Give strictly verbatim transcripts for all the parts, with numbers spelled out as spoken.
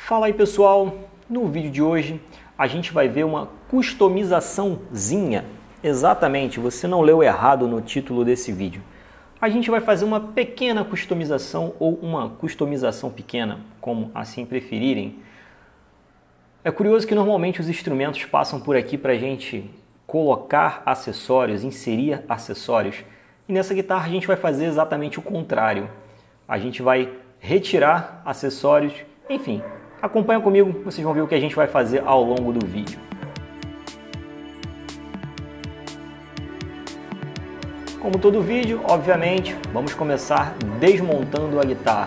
Fala aí pessoal, no vídeo de hoje a gente vai ver uma customizaçãozinha. Exatamente, você não leu errado no título desse vídeo. A gente vai fazer uma pequena customização ou uma customização pequena, como assim preferirem. É curioso que normalmente os instrumentos passam por aqui para a gente colocar acessórios, inserir acessórios. E nessa guitarra a gente vai fazer exatamente o contrário. A gente vai retirar acessórios, enfim. Acompanha comigo, vocês vão ver o que a gente vai fazer ao longo do vídeo. Como todo vídeo, obviamente, vamos começar desmontando a guitarra.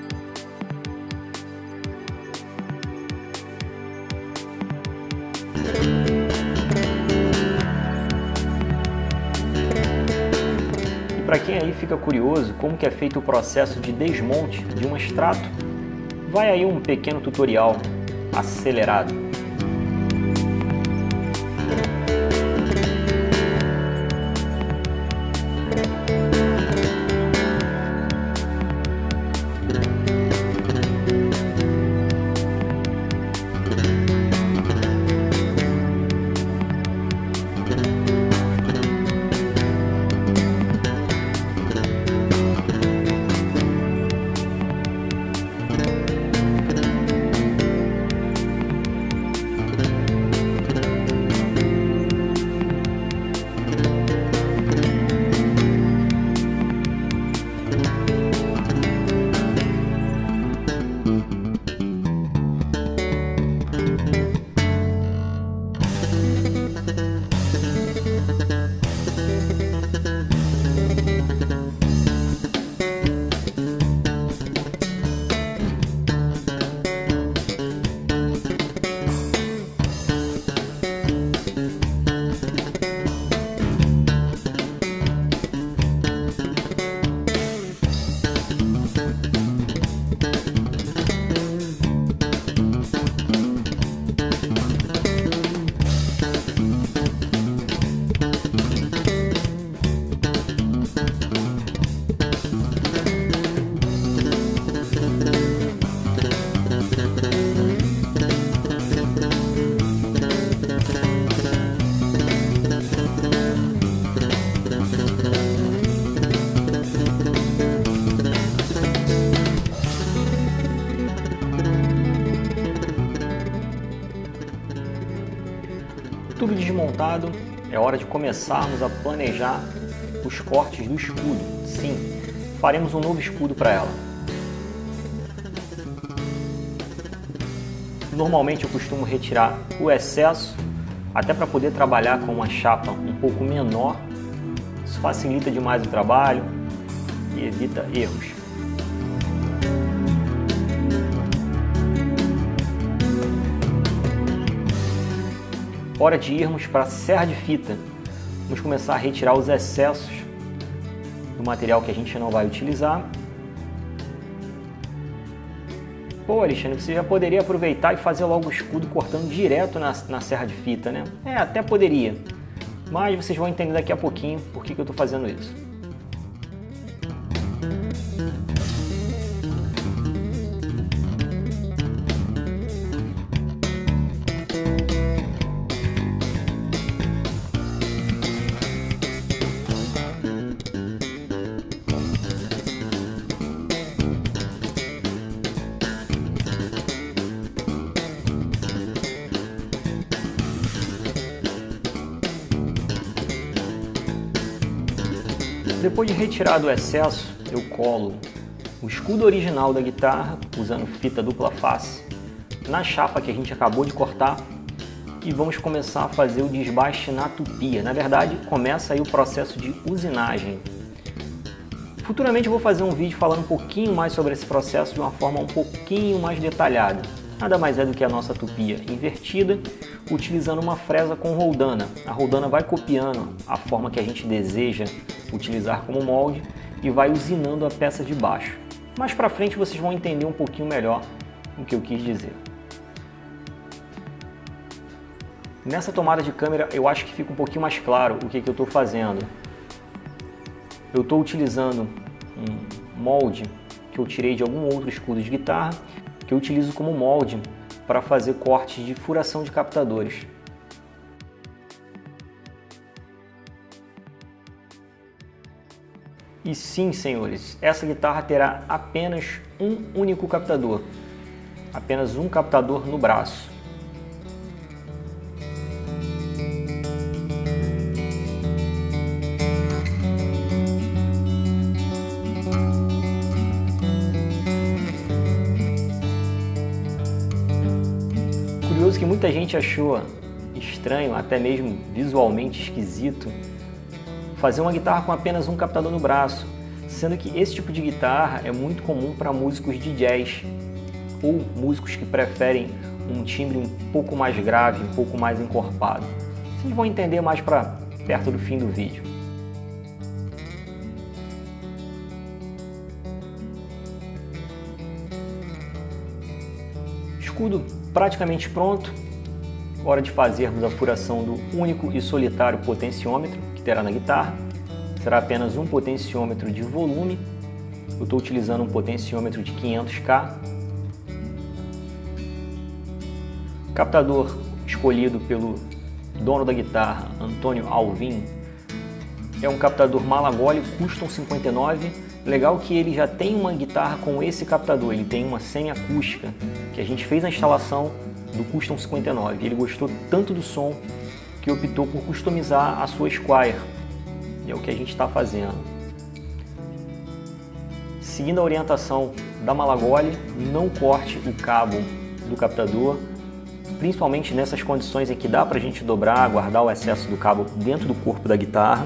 E para quem aí fica curioso como que é feito o processo de desmonte de um extrato, vai aí um pequeno tutorial acelerado. Tudo desmontado, é hora de começarmos a planejar os cortes do escudo. Sim, faremos um novo escudo para ela. Normalmente eu costumo retirar o excesso, até para poder trabalhar com uma chapa um pouco menor. Isso facilita demais o trabalho e evita erros. Hora de irmos para a serra de fita. Vamos começar a retirar os excessos do material que a gente não vai utilizar. Pô, Alexandre, você já poderia aproveitar e fazer logo o escudo cortando direto na, na serra de fita, né? É, até poderia. Mas vocês vão entender daqui a pouquinho por que que eu estou fazendo isso. Depois de retirado o excesso, eu colo o escudo original da guitarra, usando fita dupla face, na chapa que a gente acabou de cortar e vamos começar a fazer o desbaste na tupia. Na verdade, começa aí o processo de usinagem. Futuramente eu vou fazer um vídeo falando um pouquinho mais sobre esse processo de uma forma um pouquinho mais detalhada. Nada mais é do que a nossa tupia invertida, utilizando uma fresa com roldana. A roldana vai copiando a forma que a gente deseja utilizar como molde e vai usinando a peça de baixo. Mais para frente vocês vão entender um pouquinho melhor o que eu quis dizer. Nessa tomada de câmera eu acho que fica um pouquinho mais claro o que, que eu estou fazendo. Eu estou utilizando um molde que eu tirei de algum outro escudo de guitarra, que eu utilizo como molde para fazer cortes de furação de captadores. E sim, senhores, essa guitarra terá apenas um único captador, apenas um captador no braço. Curioso que muita gente achou estranho, até mesmo visualmente esquisito, fazer uma guitarra com apenas um captador no braço, sendo que esse tipo de guitarra é muito comum para músicos de jazz ou músicos que preferem um timbre um pouco mais grave, um pouco mais encorpado. Vocês vão entender mais para perto do fim do vídeo. Escudo praticamente pronto. Hora de fazermos a furação do único e solitário potenciômetro que terá na guitarra. Será apenas um potenciômetro de volume. Eu estou utilizando um potenciômetro de quinhentos K. Captador escolhido pelo dono da guitarra, Antônio Alvim, é um captador Malagoli Custom cinquenta e nove. Legal que ele já tem uma guitarra com esse captador, ele tem uma semi-acústica que a gente fez na instalação do Custom cinquenta e nove. Ele gostou tanto do som que optou por customizar a sua Squier. E é o que a gente está fazendo. Seguindo a orientação da Malagoli, não corte o cabo do captador, principalmente nessas condições em que dá para a gente dobrar, guardar o excesso do cabo dentro do corpo da guitarra.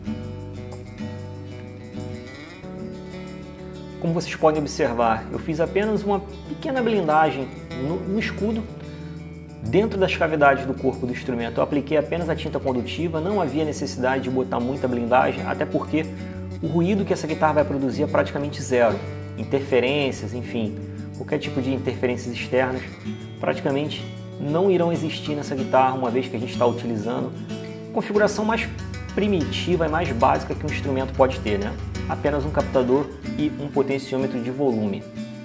Como vocês podem observar, eu fiz apenas uma pequena blindagem no, no escudo. Dentro das cavidades do corpo do instrumento eu apliquei apenas a tinta condutiva, não havia necessidade de botar muita blindagem, até porque o ruído que essa guitarra vai produzir é praticamente zero. Interferências, enfim, qualquer tipo de interferências externas praticamente não irão existir nessa guitarra, uma vez que a gente está utilizando a configuração mais primitiva e mais básica que um instrumento pode ter, né? Apenas um captador e um potenciômetro de volume.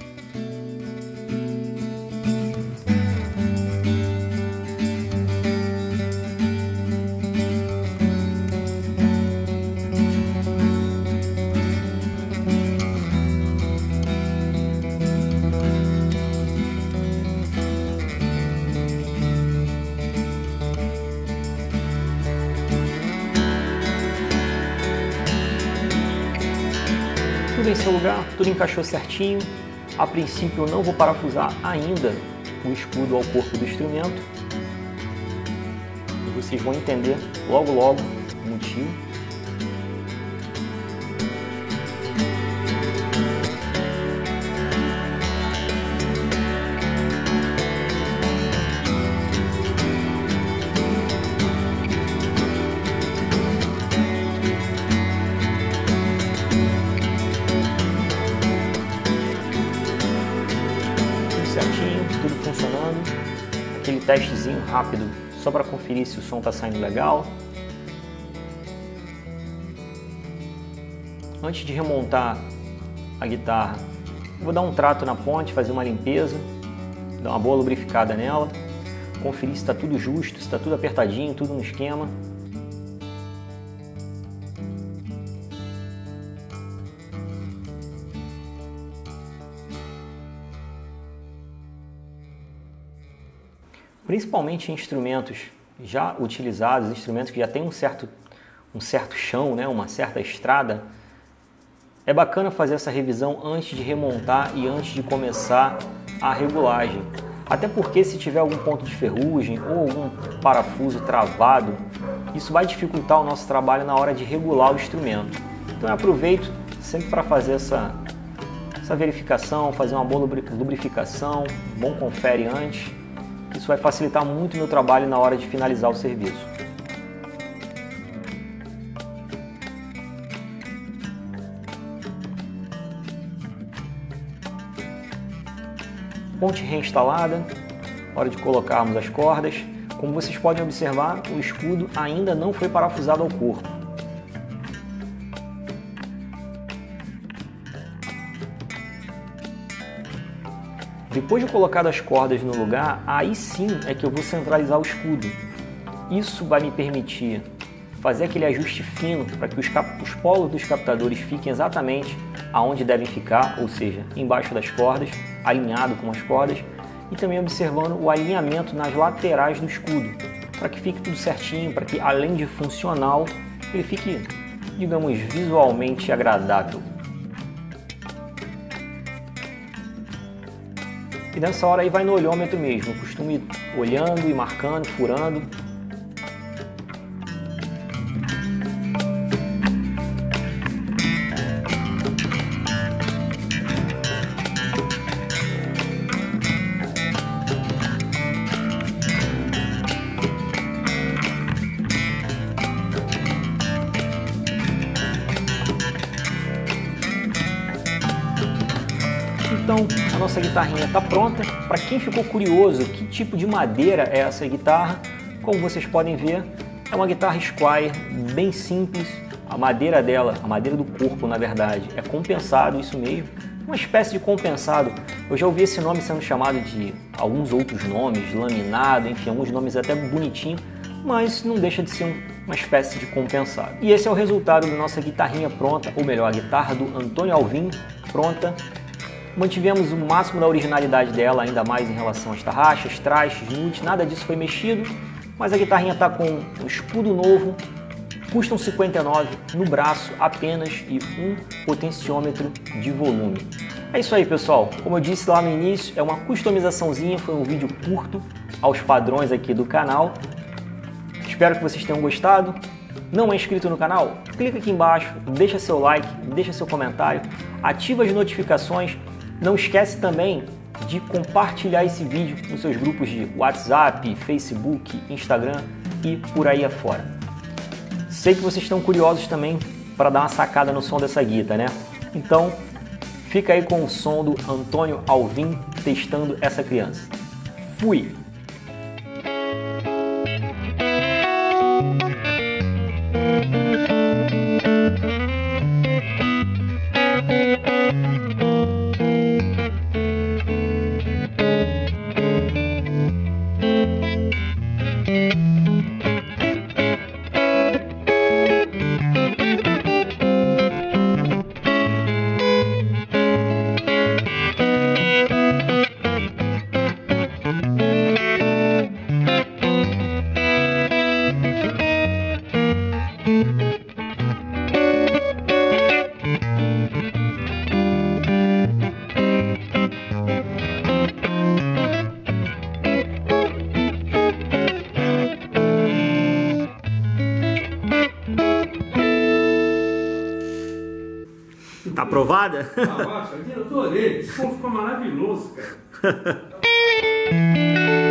Tudo em seu lugar, tudo encaixou certinho. A princípio eu não vou parafusar ainda o escudo ao corpo do instrumento. E vocês vão entender logo logo o motivo. Tudo funcionando, aquele testezinho rápido só para conferir se o som está saindo legal. Antes de remontar a guitarra, vou dar um trato na ponte, fazer uma limpeza, dar uma boa lubrificada nela, conferir se está tudo justo, se está tudo apertadinho, tudo no esquema. Principalmente em instrumentos já utilizados, instrumentos que já têm um certo, um certo chão, né, uma certa estrada, é bacana fazer essa revisão antes de remontar e antes de começar a regulagem. Até porque se tiver algum ponto de ferrugem ou algum parafuso travado, isso vai dificultar o nosso trabalho na hora de regular o instrumento. Então eu aproveito sempre para fazer essa, essa verificação, fazer uma boa lubrificação, bom confere antes. Isso vai facilitar muito o meu trabalho na hora de finalizar o serviço. Ponte reinstalada, hora de colocarmos as cordas. Como vocês podem observar, o escudo ainda não foi parafusado ao corpo. Depois de colocar as cordas no lugar, aí sim é que eu vou centralizar o escudo. Isso vai me permitir fazer aquele ajuste fino para que os, os polos dos captadores fiquem exatamente aonde devem ficar, ou seja, embaixo das cordas, alinhado com as cordas, e também observando o alinhamento nas laterais do escudo, para que fique tudo certinho, para que além de funcional, ele fique, digamos, visualmente agradável. E nessa hora aí vai no olhômetro mesmo, eu costumo ir olhando e marcando, furando. Então, a nossa guitarrinha está pronta. Para quem ficou curioso que tipo de madeira é essa guitarra, como vocês podem ver, é uma guitarra Squier bem simples. A madeira dela, a madeira do corpo, na verdade, é compensado, isso mesmo. Uma espécie de compensado. Eu já ouvi esse nome sendo chamado de alguns outros nomes, laminado, enfim, alguns nomes até bonitinhos, mas não deixa de ser uma espécie de compensado. E esse é o resultado da nossa guitarrinha pronta, ou melhor, a guitarra do Antônio Alvim pronta. Mantivemos o máximo da originalidade dela, ainda mais em relação às tarraxas, trastes, nudes, nada disso foi mexido, mas a guitarrinha está com um escudo novo, custa cinquenta e nove reais no braço apenas e um potenciômetro de volume. É isso aí, pessoal, como eu disse lá no início, é uma customizaçãozinha, foi um vídeo curto aos padrões aqui do canal. Espero que vocês tenham gostado. Não é inscrito no canal? Clica aqui embaixo, deixa seu like, deixa seu comentário, ativa as notificações. Não esquece também de compartilhar esse vídeo nos seus grupos de WhatsApp, Facebook, Instagram e por aí afora. Sei que vocês estão curiosos também para dar uma sacada no som dessa guitarra, né? Então, fica aí com o som do Antônio Alvim testando essa criança. Fui! Tá aprovada? Ah, eu adorei. Esse som ficou maravilhoso, cara.